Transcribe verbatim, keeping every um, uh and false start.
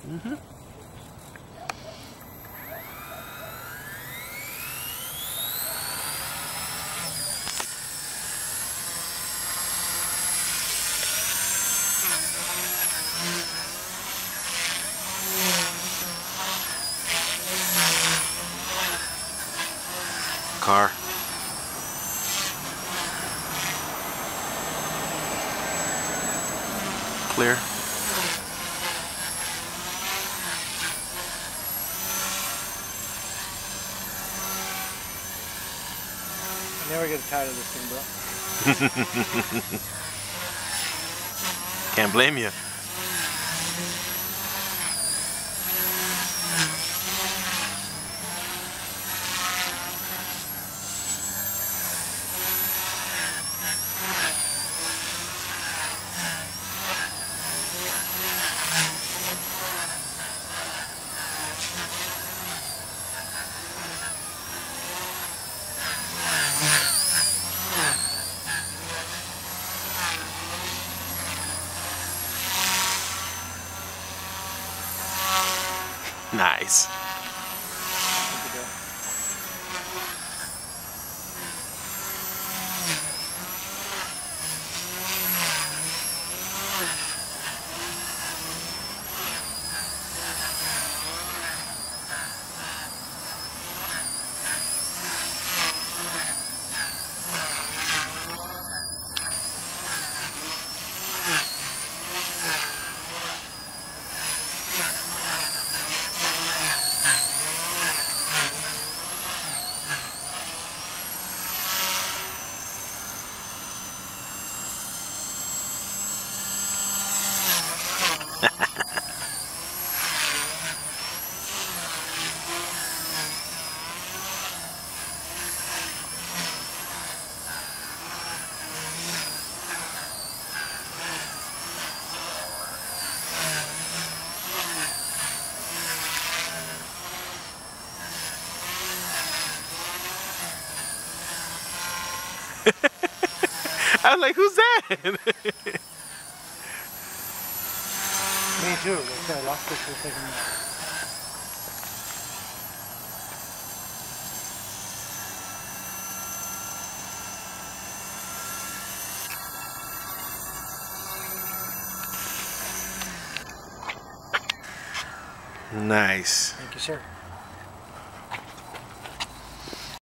Mm-hmm. Car. Clear. I never get tired of this thing, bro. Can't blame you. Nice. I was like, who's that? Me too. Like I lost it for a second. Nice. Thank you, sir.